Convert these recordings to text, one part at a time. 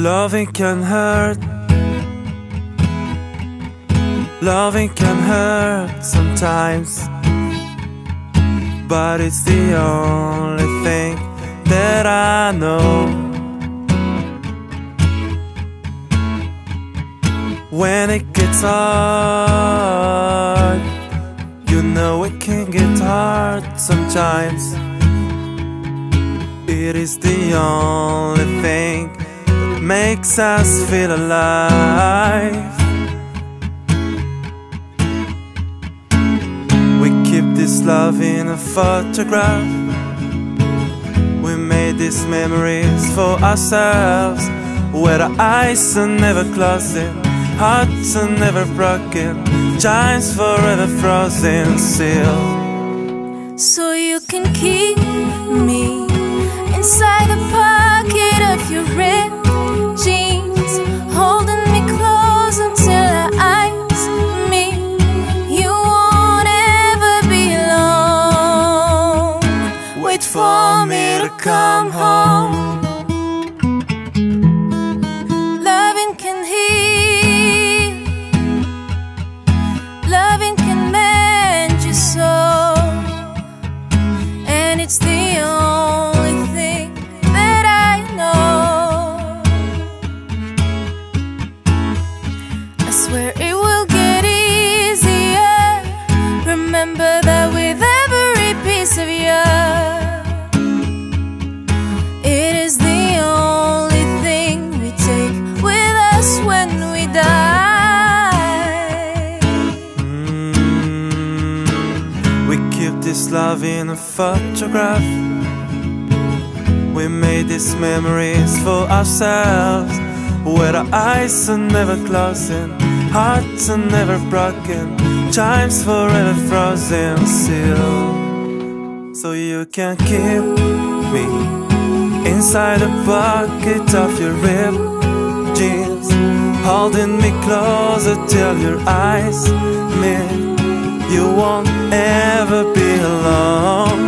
Loving can hurt. Loving can hurt sometimes, but it's the only thing that I know. When it gets hard, you know it can get hard sometimes. It is the only thing that makes us feel alive. We keep this love in a photograph. We made these memories for ourselves, where our eyes are never closing, hearts are never broken, time's forever frozen still. So you can keep me inside the pocket of your ripped jeans, holding me close until our eyes meet. You won't ever be alone. Wait for me to come home. Loving can heal, loving can mend your soul, and it's the only thing that I know. I swear it will get easier. Remember that with every piece of you, it is the only thing we take with us when we die. We keep this love in a photograph. We made these memories for ourselves, where our eyes are never closing, hearts are never broken, time's forever frozen still. So you can keep me inside the pocket of your ripped jeans, holding me closer till your eyes meet. You won't ever be alone.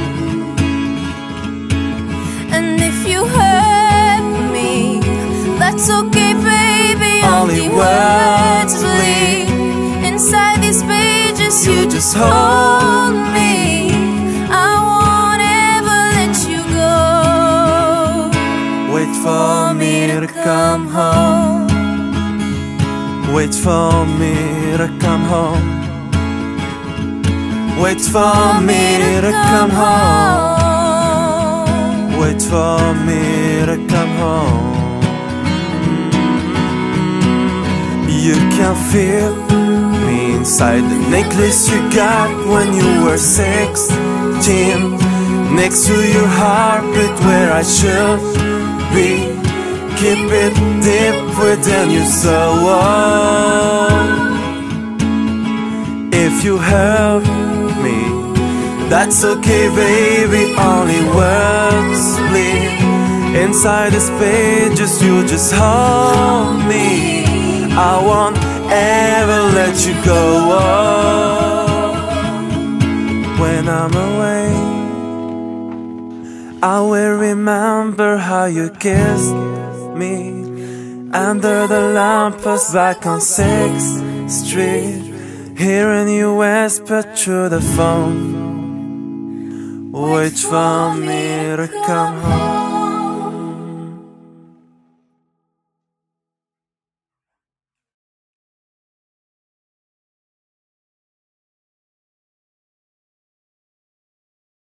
And if you hurt me, that's okay, baby. Only words bleed inside these pages. You just hold me. I won't ever let you go. Wait for me to come home. Wait for me to come home. Wait for me to come home. Wait for me to come home. You can feel me inside the necklace you got when you were 16, next to your heartbeat where I should be. Keep it deep within your soul. If you hurt me, that's okay, baby. Only words bleed inside these pages. You just hold me. I won't ever let you go. When I'm away, I will remember how you kissed me under the lamppost back on 6th Street, hearing you whisper through the phone. Wait for me to come home.